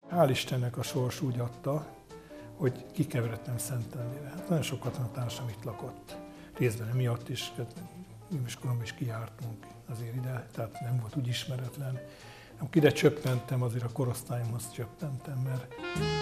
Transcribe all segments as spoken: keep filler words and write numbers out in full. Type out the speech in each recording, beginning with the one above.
Hál' Istennek a sors úgy adta, hogy kikeveredtem Szentendrére. Hát nagyon sok katonatársam itt lakott. Részben emiatt is, iskolomban is kijártunk azért ide, tehát nem volt úgy ismeretlen. Amikor ide csöppentem, azért a korosztályomhoz csöppentem, mert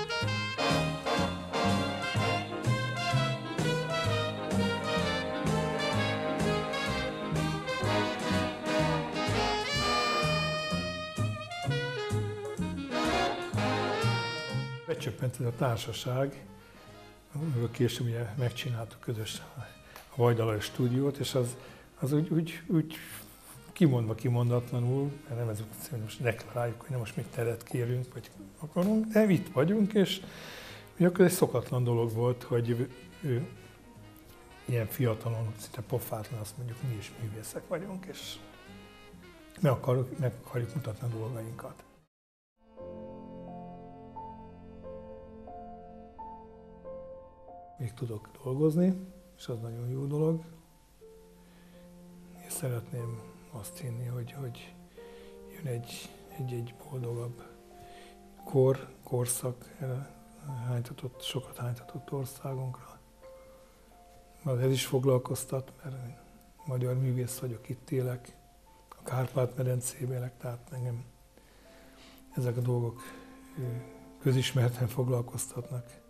becsöppent ez a társaság, amivel később ugye megcsináltuk közösen a Vajda Lajos stúdiót, és az, az úgy, úgy, úgy kimondva kimondatlanul, mert nem ez, hogy most deklaráljuk, hogy nem most még teret kérünk, vagy akarunk, de itt vagyunk, és akkor egy szokatlan dolog volt, hogy ő, ő ilyen fiatalon, szinte pofátlan azt mondjuk, mi is művészek vagyunk, és meg akarjuk, meg akarjuk mutatni a dolgainkat. Még tudok dolgozni, és az nagyon jó dolog. És szeretném azt hinni, hogy, hogy jön egy, egy, egy boldogabb kor, korszak erre hánytatott, sokat hánytatott országunkra. Mert ez is foglalkoztat, mert magyar művész vagyok, itt élek, a Kárpát-medencében élek, tehát engem ezek a dolgok közismerten foglalkoztatnak.